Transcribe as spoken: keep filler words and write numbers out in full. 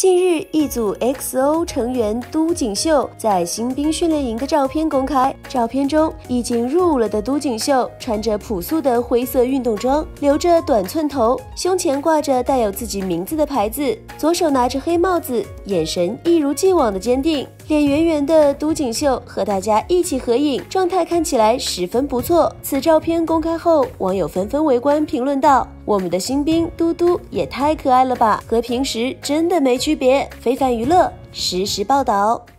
近日，一组 X O 成员都锦绣在新兵训练营的照片公开。照片中，已经入伍了的都锦绣穿着朴素的灰色运动装，留着短寸头，胸前挂着带有自己名字的牌子，左手拿着黑帽子，眼神一如既往的坚定。脸圆圆的都锦绣和大家一起合影，状态看起来十分不错。此照片公开后，网友纷纷围观评论道：“我们的新兵嘟嘟也太可爱了吧，和平时真的没区别。”非凡娱乐实时报道。